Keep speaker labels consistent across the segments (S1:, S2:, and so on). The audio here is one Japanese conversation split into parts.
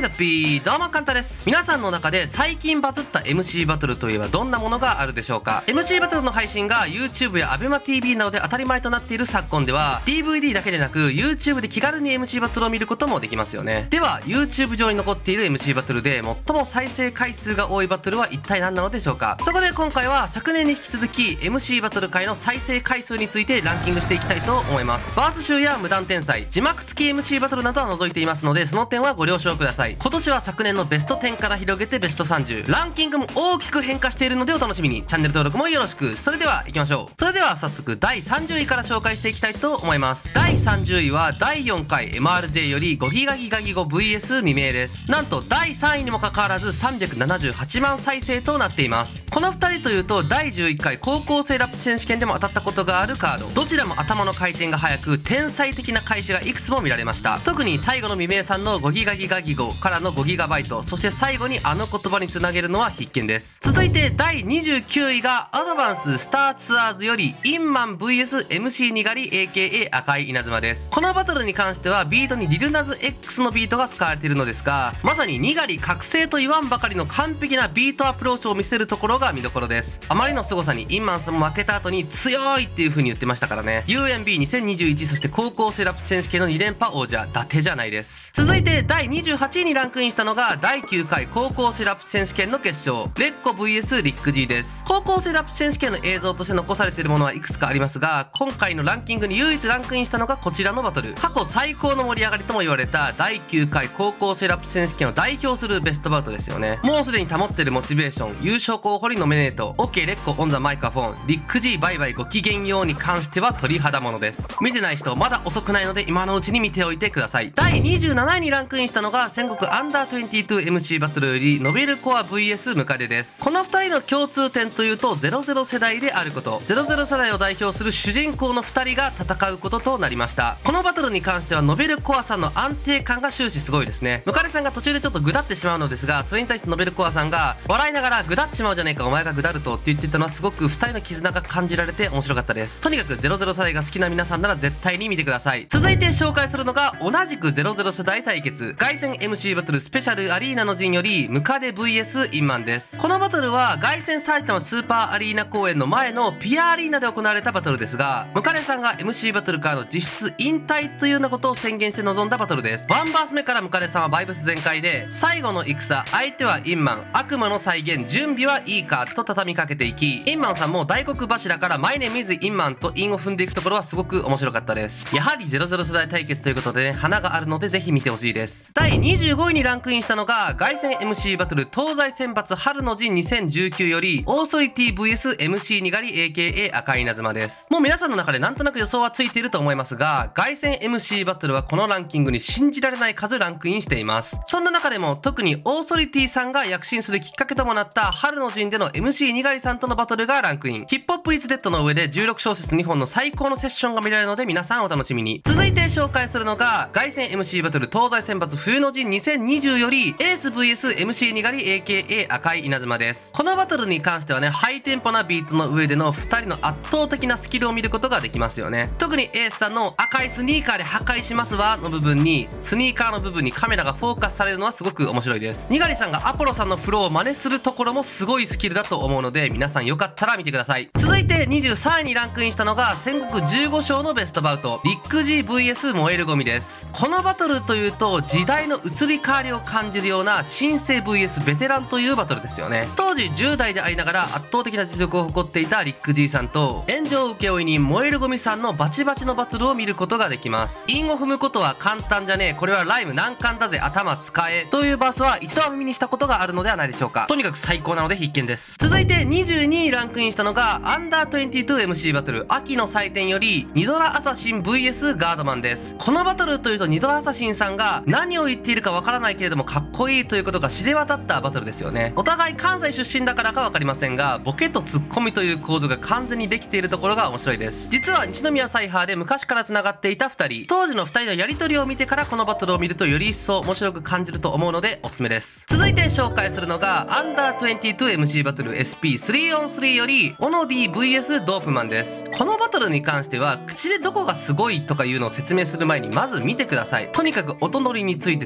S1: the P どうもカンタです。皆さんの中で最近バズった MC バトルといえばどんなものがあるでしょうか。 MC バトルの配信が YouTube や ABEMATV などで当たり前となっている昨今では DVD だけでなく YouTube で気軽に MC バトルを見ることもできますよね。では YouTube 上に残っている MC バトルで最も再生回数が多いバトルは一体何なのでしょうか。そこで今回は昨年に引き続き MC バトル界の再生回数についてランキングしていきたいと思います。バース集や無断転載、字幕付き MC バトルなどは除いていますので、その点はご了承ください。今年は昨年のベスト10から広げてベスト30、ランキングも大きく変化しているのでお楽しみに。チャンネル登録もよろしく。それでは行きましょう。それでは早速第30位から紹介していきたいと思います。第30位は第4回 MRJ よりゴギガギガギゴ VS 未明です。なんと第3位にもかかわらず378万再生となっています。この2人というと第11回高校生ラップ選手権でも当たったことがあるカード。どちらも頭の回転が速く天才的な開始がいくつも見られました。特に最後の未明さんのゴギガギガギゴからの 5GB、 そして最後にあの言葉につなげるのは必見です。続いて第29位がアドバンススターツアーズよりインマン VS MC にがり AKA 赤い稲妻です。このバトルに関してはビートにリルナズ X のビートが使われているのですが、まさににがり覚醒と言わんばかりの完璧なビートアプローチを見せるところが見どころです。あまりの凄さにインマンさんも負けた後に強いっていう風に言ってましたからね。 UMB2021 そして高校生ラップ選手権の2連覇王者、伊達じゃないです。続いて第28位にランクインしたのが第9回高校生ラップ選手権の決勝、レッコ VS リック G です。高校生ラップ選手権の映像として残されているものはいくつかありますが、今回のランキングに唯一ランクインしたのがこちらのバトル。過去最高の盛り上がりとも言われた第9回高校生ラップ選手権を代表するベストバウトですよね。もうすでに保ってるモチベーション、優勝候補にノミネート、 OK レッコオンザマイクロフォン、リック G バイバイごきげんように関しては鳥肌ものです。見てない人まだ遅くないので今のうちに見ておいてください。第27位にランクインしたのが戦国アンダー 22MC バトルよりノベルコア VS ムカデです。この2人の共通点というと00世代であること。00世代を代表する主人公の2人が戦うこととなりました。このバトルに関してはノベルコアさんの安定感が終始すごいですね。ムカデさんが途中でちょっとぐだってしまうのですが、それに対してノベルコアさんが笑いながらぐだっちまうじゃねえかお前がぐだるとって言ってたのはすごく2人の絆が感じられて面白かったです。とにかく00世代が好きな皆さんなら絶対に見てください。続いて紹介するのが同じく00世代対決、凱旋 MC バトルスペシャルアリーナの陣よりムカデ VS インマンです。このバトルは凱旋埼玉スーパーアリーナ公演の前のピアアリーナで行われたバトルですが、ムカデさんが MC バトルからの実質引退というようなことを宣言して臨んだバトルです。ワンバース目からムカデさんはバイブス全開で、最後の戦、相手はインマン、悪魔の再現、準備はいいかと畳みかけていき、インマンさんも大黒柱からマイネームイズインマンと韻を踏んでいくところはすごく面白かったです。やはり00世代対決ということでね、花があるのでぜひ見てほしいです。第25位にランクインしたのが凱旋 MC バトル東西選抜春の陣2019よりオーソリティ VSMC にがり AKA 赤い稲妻です。もう皆さんの中でなんとなく予想はついていると思いますが、凱旋 MC バトルはこのランキングに信じられない数ランクインしています。そんな中でも特にオーソリティさんが躍進するきっかけともなった春の陣での MC にがりさんとのバトルがランクイン。ヒップホップイズデッドの上で16小節2本の最高のセッションが見られるので皆さんお楽しみに。続いて紹介するのが凱旋 MC バトル東西選抜冬の陣2020よりエース VSMC にがり AKA 赤い稲妻です。このバトルに関してはね、ハイテンポなビートの上での2人の圧倒的なスキルを見ることができますよね。特にエースさんの赤いスニーカーで破壊しますわの部分に、スニーカーの部分にカメラがフォーカスされるのはすごく面白いです。にがりさんがアポロさんのフローを真似するところもすごいスキルだと思うので皆さんよかったら見てください。続いて23位にランクインしたのが戦国15章のベストバウト、リック G VS 燃えるゴミです。このバトルというと時代の移り変わりを感じるような新生 VS ベテランというバトルですよね。当時10代でありながら圧倒的な実力を誇っていたリック G さんと炎上請負人燃えるゴミさんのバチバチのバトルを見ることができます。韻を踏むことは簡単じゃねえ、これはライム難関だぜ頭使えというバースは一度は耳にしたことがあるのではないでしょうか。とにかく最高なので必見です。続いて22位にランクインしたのがアンダー 22MC バトル秋の祭典よりニドラアサシン VS ガードマンです。このバトルというとニドラアサシンさんが何を言っているかわからないけれどもかっこいいということが知れ渡ったバトルですよね。お互い関西出身だからかわかりませんが、ボケとツッコミという構図が完全にできているところが面白いです。実は西宮サイハーで昔から繋がっていた2人、当時の2人のやり取りを見てからこのバトルを見るとより一層面白く感じると思うのでおすすめです。続いて紹介するのがアンダー 22MC バトル SP3on3 よりオノディ VS ドープマンです。このバトルに関しては口でどこがすごいとかいうのを説明する前にまず見てください。とにかく音乗りについて天才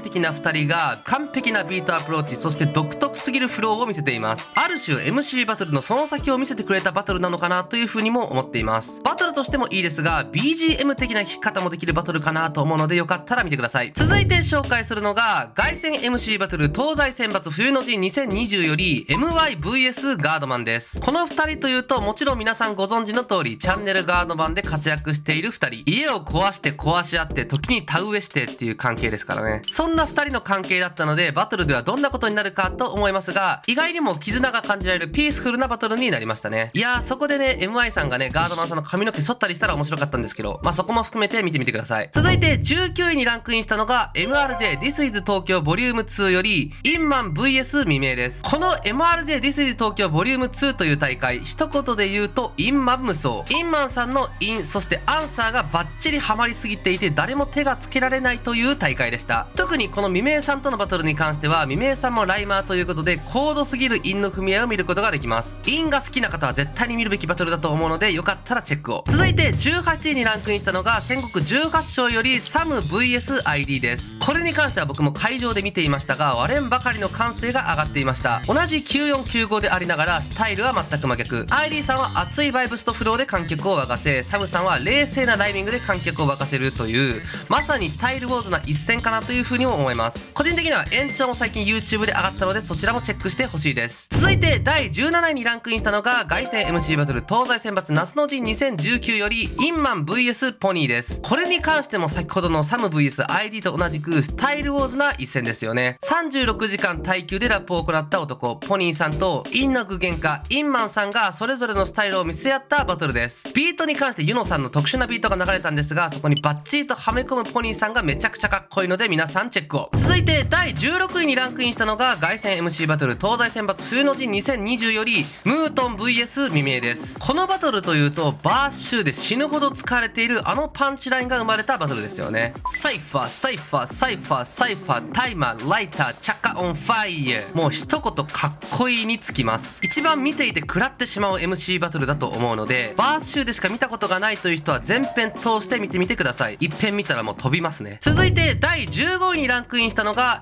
S1: 的な2人が完璧なビートアプローチ、そして独特すぎるフローを見せています。ある種 MC バトルのその先を見せてくれたバトルなのかなという風にも思っています。バトルとしてもいいですが BGM 的な弾き方もできるバトルかなと思うのでよかったら見てください。続いて紹介するのが凱旋 MC バトル東西選抜冬の陣2020より MYVS ガードマンです。この2人というともちろん皆さんご存知の通りチャンネルガードマンで活躍している2人、家を壊して壊し合って時に田植えしてっていう関係ですからね。そんな2人の関係だったのでバトルではどんなことになるかと思いますが、意外にも絆が感じられるピースフルなバトルになりましたね。いやー、そこでね MI さんがねガードマンさんの髪の毛剃ったりしたら面白かったんですけど、まあそこも含めて見てみてください。続いて19位にランクインしたのが MRJ This is 東京 Vol.2 よりインマン VS 未明です。この MRJ This is 東京 Vol.2 という大会、一言で言うとインマン無双。インマンさんのイン、そしてアンサーがバッチリハマりすぎていて誰も手がつけられないという大会でした。特にこの未明さんとのバトルに関しては未明さんもライマーということで高度すぎるインの踏み合いを見ることができます。インが好きな方は絶対に見るべきバトルだと思うのでよかったらチェックを。続いて18位にランクインしたのが戦国18章よりサム VS.ID です。これに関しては僕も会場で見ていましたが割れんばかりの歓声が上がっていました。同じ9495でありながらスタイルは全く真逆。 ID さんは熱いバイブスとフローで観客を沸かせ、サムさんは冷静なライミングで観客を沸かせるというまさにスタイルウォーズな一戦かなという風にも思います。個人的には延長も最近 YouTube で上がったのでそちらもチェックしてほしいです。続いて第17位にランクインしたのが凱旋 MC バトル東西選抜夏の陣2019よりインマン VS ポニーです。これに関しても先ほどのサム VS.ID と同じくスタイルウォーズな一戦ですよね。36時間耐久でラップを行った男ポニーさんとインの具現化インマンさんがそれぞれのスタイルを見せ合ったバトルです。ビートに関してユノさんの特殊なビートが流れたんですがそこにバッチリとはめ込むポニーさんがめちゃくちゃかっこいいので皆さんチェックを。続いて第16位にランクインしたのが凱旋 MC バトル東西選抜冬の陣2020よりムートン VS 未明です。このバトルというとバーシューで死ぬほど使われているあのパンチラインが生まれたバトルですよね。サイファーサイファーサイファーサイファータイマーライターチャカオンファイヤー、もう一言かっこいいにつきます。一番見ていて食らってしまう MC バトルだと思うのでバーシューでしか見たことがないという人は全編通して見てみてください。一編見たらもう飛びますね。続いて第15位にランクインしたのが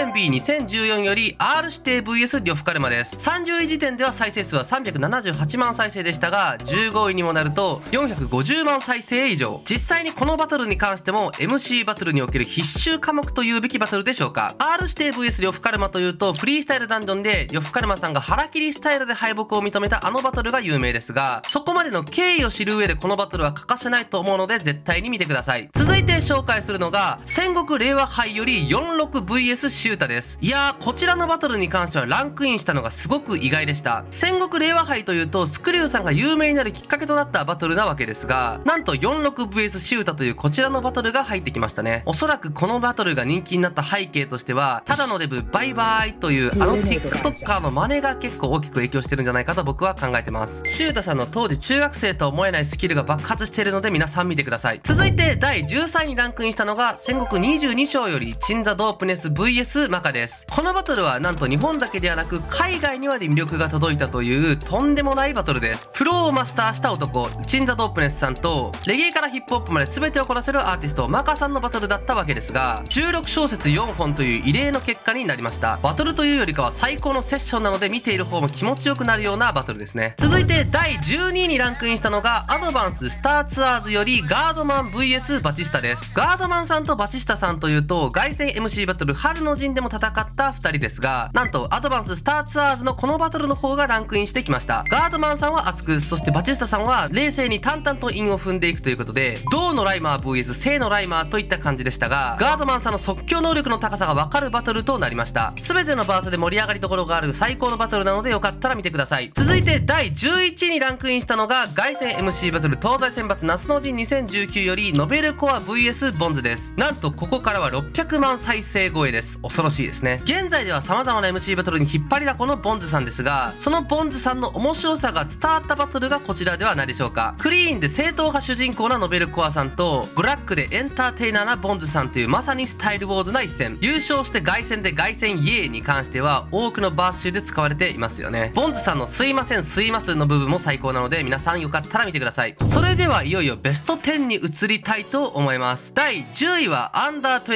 S1: UMB2014 より R 指定 VS 呂布カルマです。30位時点では再生数は378万再生でしたが15位にもなると450万再生以上。実際にこのバトルに関しても MC バトルにおける必修科目というべきバトルでしょうか。 R 指定 VS 呂布カルマというとフリースタイルダンジョンで呂布カルマさんが腹切りスタイルで敗北を認めたあのバトルが有名ですがそこまでの経緯を知る上でこのバトルは欠かせないと思うので絶対に見てください。続いて紹介するのが戦国令和杯より 46vs シュータです。いやーこちらのバトルに関してはランクインしたのがすごく意外でした。戦国令和杯というとスクリューさんが有名になるきっかけとなったバトルなわけですがなんと 46vs シュータというこちらのバトルが入ってきましたね。おそらくこのバトルが人気になった背景としてはただのデブバイバイというあの TikToker の真似が結構大きく影響してるんじゃないかと僕は考えてます。シュータさんの当時中学生と思えないスキルが爆発しているので皆さん見てください。続いて第13位にランクインしたのが戦国22章よりチンザドープネス VS マカです。このバトルはなんと日本だけではなく海外にまで魅力が届いたというとんでもないバトルです。フローをマスターした男チンザドープネスさんとレゲエからヒップホップまで全てをこなせるアーティストマカさんのバトルだったわけですが16小節4本という異例の結果になりました。バトルというよりかは最高のセッションなので見ている方も気持ちよくなるようなバトルですね。続いて第12位にランクインしたのがアドバンススターツアーズよりガードマン VS バチスタです。ガードマンさんとバチスタさんというと凱旋 MC バトル春の陣でも戦った2人ですがなんとアドバンススターツアーズのこのバトルの方がランクインしてきました。ガードマンさんは熱くそしてバチスタさんは冷静に淡々と韻を踏んでいくということで銅のライマー VS 正のライマーといった感じでしたがガードマンさんの即興能力の高さが分かるバトルとなりました。全てのバースで盛り上がりどころがある最高のバトルなのでよかったら見てください。続いて第11位にランクインしたのが凱旋 MC バトル東西選抜夏の陣2019よりノベルコア VS ボンズです。なんとここからは600万再生超えです。恐ろしいですね。現在では様々な MC バトルに引っ張りだこのボンズさんですがそのボンズさんの面白さが伝わったバトルがこちらではないでしょうか。クリーンで正統派主人公なノベルコアさんとブラックでエンターテイナーなボンズさんというまさにスタイルウォーズな一戦。優勝して凱旋で凱旋イエーに関しては多くのバース集で使われていますよね。ボンズさんのすいませんすいますの部分も最高なので皆さんよかったら見てください。それではいよいよベスト10に移りたいと思います。第10位はアンダー 22MC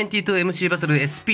S1: MC バトル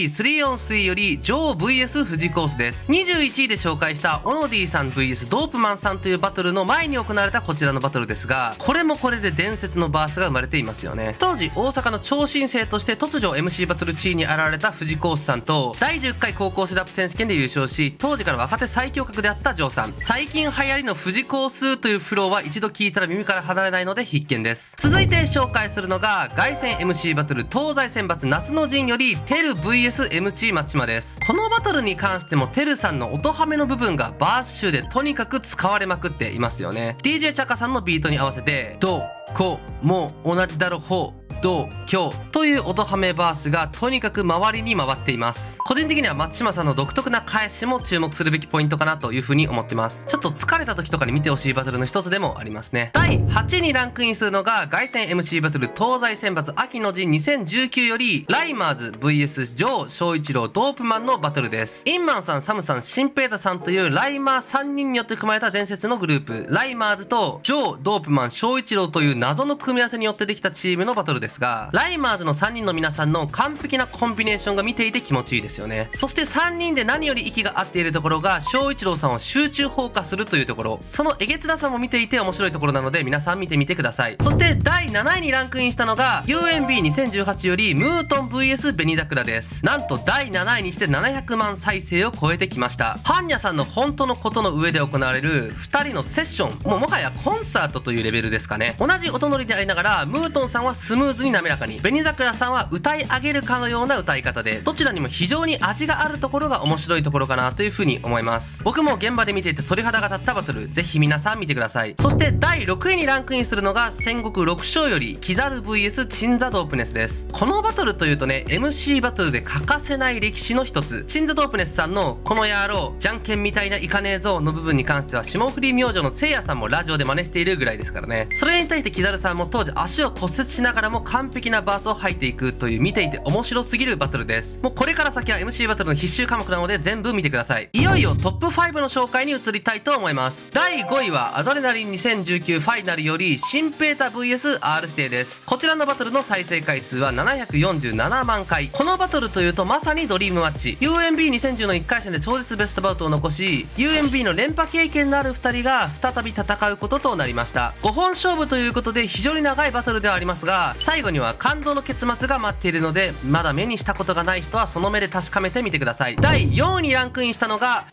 S1: SP3on3 よりジョー VS 富士コースです。21位で紹介したオノディさん VS ドープマンさんというバトルの前に行われたこちらのバトルですが、これもこれで伝説のバースが生まれていますよね。当時大阪の超新星として突如 MC バトル地位に現れた富士コースさんと、第10回高校生ラップ選手権で優勝し、当時から若手最強格であったジョーさん。最近流行りの富士コースというフローは一度聞いたら耳から離れないので必見です。続いて紹介するのが凱旋 MC バトル東西選抜夏の陣よりテル VS MC 松島です。このバトルに関してもテルさんの音ハメの部分がバース集でとにかく使われまくっていますよね。 DJ チャカさんのビートに合わせてどこも同じだろほうどう今日という音ハメバースがとにかく周りに回っています。個人的には松島さんの独特な返しも注目するべきポイントかなという風に思ってます。ちょっと疲れた時とかに見てほしいバトルの一つでもありますね。第8位にランクインするのが凱旋 MC バトル東西選抜秋の陣2019よりライマーズ VS ジョー翔一郎ドープマンのバトルです。インマンさんサムさんシンペータさんというライマー3人によって組まれた伝説のグループライマーズとジョードープマン翔一郎という謎の組み合わせによってできたチームのバトルですが、ライマーズの3人の皆さんの完璧なコンビネーションが見ていて気持ちいいですよね。そして3人で何より息が合っているところが翔一郎さんを集中放火するというところ、そのえげつなさも見ていて面白いところなので皆さん見てみてください。そして第7位にランクインしたのが UMB2018 よりムートン VS 紅桜です。なんと第7位にして700万再生を超えてきました。ハンニャさんの本当のことの上で行われる2人のセッション、もはやコンサートというレベルですかね。同じ音乗りでありながらムートンさんはスムーズに滑らかに、紅桜さんは歌い上げるかのような歌い方で、どちらにも非常に味があるところが面白いところかなというふうに思います。僕も現場で見ていて鳥肌が立ったバトル、ぜひ皆さん見てください。そして第6位にランクインするのが戦国六将よりキザル VS チンザドープネスです。このバトルというとね MC バトルで欠かせない歴史の一つ、チンザドープネスさんのこの野郎じゃんけんみたいないかねえぞの部分に関しては霜降り明星のせいやさんもラジオで真似しているぐらいですからね。それに対してキザルさんも当時足を骨折しながらも完璧なバースを吐いていくという見ていて面白すぎるバトルです。もうこれから先は MC バトルの必修科目なので全部見てください。いよいよトップ5の紹介に移りたいと思います。第5位はアドレナリン2019ファイナルよりシンペータ VS R 指定です。こちらのバトルの再生回数は747万回。このバトルというとまさにドリームマッチ。 UMB2010 の1回戦で超絶ベストバウトを残し UMB の連覇経験のある2人が再び戦うこととなりました。5本勝負ということで非常に長いバトルではありますが、最後には感動の結末が待っているので、まだ目にしたことがない人はその目で確かめてみてください。第4位にランクインしたのが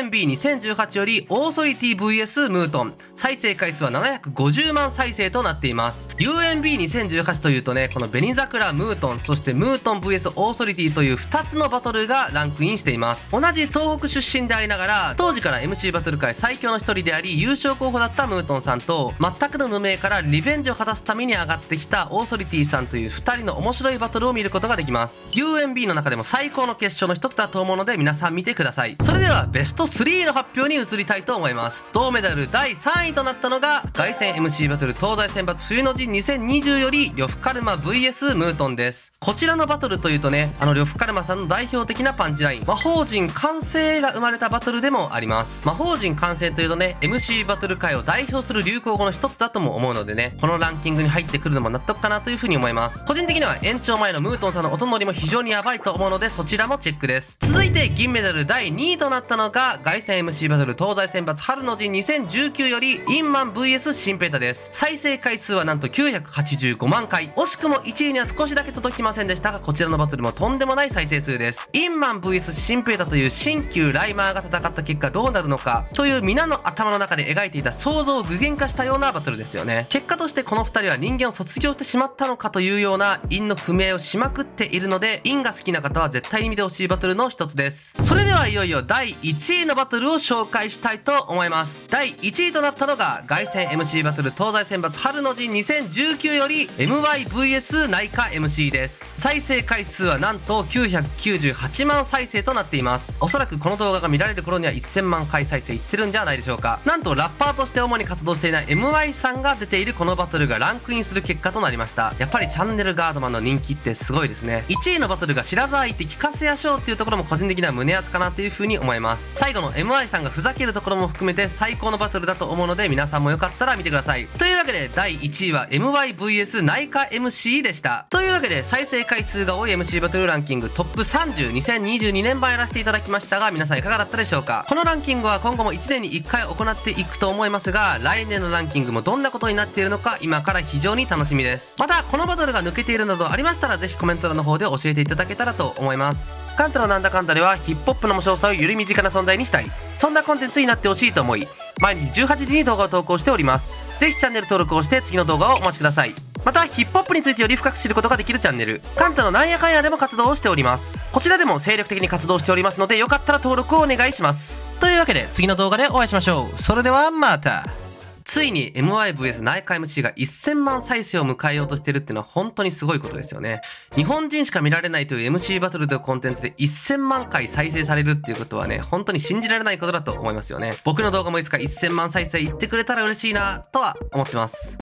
S1: UMB2018 よりオーソリティ VS ムートン、再生回数は750万再生となっています。 UMB2018 というとね、この紅桜ムートン、そしてムートン VS オーソリティという2つのバトルがランクインしています。同じ東北出身でありながら当時から MC バトル界最強の一人であり優勝候補だったムートンさんと、全くの無名からリベンジを果たすために上がってきたオーソリティさんという2人の面白いバトルを見ることができます。 UMB の中でも最高の決勝の一つだと思うので皆さん見てください。それではベスト3の発表に移りたいと思います。銅メダル第3位となったのが凱旋 MC バトル東西選抜冬の陣2020より呂布カルマ VS ムートンです。こちらのバトルというとね、呂布カルマさんの代表的なパンチライン魔法陣完成が生まれたバトルでもあります。魔法陣完成というとね MC バトル界を代表する流行語の一つだとも思うのでね、このランキングに入ってくるのも納得かなというふうに思います。個人的には延長前のムートンさんの音乗りも非常にやばいと思うのでそちらもチェックです。続いて銀メダル第2位となったのが凱旋 MC バトル東西選抜春の陣2019よりインマン VS シンペータです。再生回数はなんと985万回。惜しくも1位には少しだけ届きませんでしたが、こちらのバトルもとんでもない再生数です。インマン VS シンペータという新旧ライマーが戦った結果どうなるのかという皆の頭の中で描いていた想像を具現化したようなバトルですよね。結果としてこの2人は人間を卒業してしまったのかというような因の不明をしまくっているので、因が好きな方は絶対に見てほしいバトルの一つです。それではいよいよ第1位のバトルを紹介したいと思います。第1位となったのが凱旋 MC バトル東西選抜春の陣2019より MYVS 内科 MC です。再生回数はなんと998万再生となっています。おそらくこの動画が見られる頃には1000万回再生いってるんじゃないでしょうか。なんとラッパーとして主に活動していない MY さんが出ているこのバトルがランクインする結果となりました。 やっぱりチャンネルガードマンの人気ってすごいですね。1位のバトルが白沢行って聞かせやしょうっていうところも個人的には胸熱かなっていう風に思います。最後の MI さんがふざけるところも含めて最高のバトルだと思うので、皆さんもよかったら見てください。というわけで第1位は MYVS 内科 MC でした。というわけで再生回数が多い MC バトルランキングトップ30、2022年版やらせていただきましたが、皆さんいかがだったでしょうか。このランキングは今後も1年に1回行っていくと思いますが、来年のランキングもどんなことになっているのか今から非常に楽しみです。またこのバトルが抜けているなどありましたら、ぜひコメント欄の方で教えていただけたらと思います。カンタのなんだかんだではヒップホップの面白さをより身近な存在にしたい、そんなコンテンツになってほしいと思い、毎日18時に動画を投稿しております。ぜひチャンネル登録をして次の動画をお待ちください。またヒップホップについてより深く知ることができるチャンネル、カンタのなんやかんやでも活動をしております。こちらでも精力的に活動しておりますので、よかったら登録をお願いします。というわけで次の動画でお会いしましょう。それではまた。ついに MYVS 内科 MC が1000万再生を迎えようとしてるっていうのは本当にすごいことですよね。日本人しか見られないという MC バトルというコンテンツで1000万回再生されるっていうことはね、本当に信じられないことだと思いますよね。僕の動画もいつか1000万再生いってくれたら嬉しいなとは思ってます。